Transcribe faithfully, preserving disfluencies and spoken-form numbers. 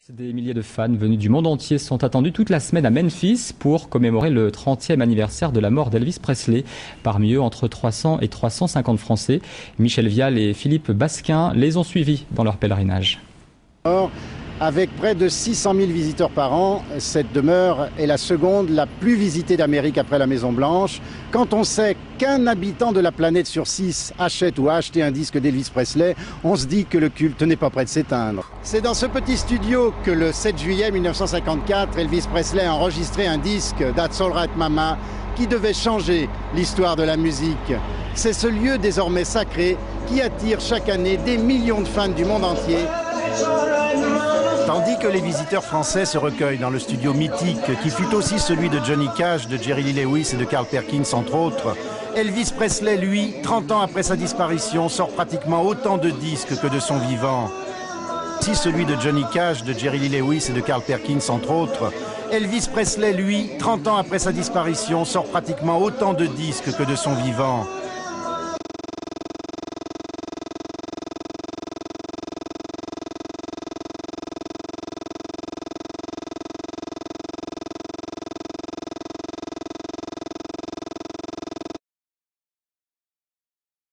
Des milliers de fans venus du monde entier sont attendus toute la semaine à Memphis pour commémorer le trentième anniversaire de la mort d'Elvis Presley. Parmi eux, entre trois cents et trois cent cinquante Français. Michel Vial et Philippe Basquin les ont suivis dans leur pèlerinage. Avec près de six cent mille visiteurs par an, cette demeure est la seconde la plus visitée d'Amérique après la Maison-Blanche. Quand on sait qu'un habitant de la planète sur six achète ou a acheté un disque d'Elvis Presley, on se dit que le culte n'est pas prêt de s'éteindre. C'est dans ce petit studio que le sept juillet mille neuf cent cinquante-quatre, Elvis Presley a enregistré un disque That's All Right Mama qui devait changer l'histoire de la musique. C'est ce lieu désormais sacré qui attire chaque année des millions de fans du monde entier. Tandis que les visiteurs français se recueillent dans le studio mythique qui fut aussi celui de Johnny Cash, de Jerry Lee Lewis et de Carl Perkins entre autres, Elvis Presley, lui, trente ans après sa disparition, sort pratiquement autant de disques que de son vivant. Si celui de Johnny Cash, de Jerry Lee Lewis et de Carl Perkins entre autres, Elvis Presley, lui, trente ans après sa disparition, sort pratiquement autant de disques que de son vivant.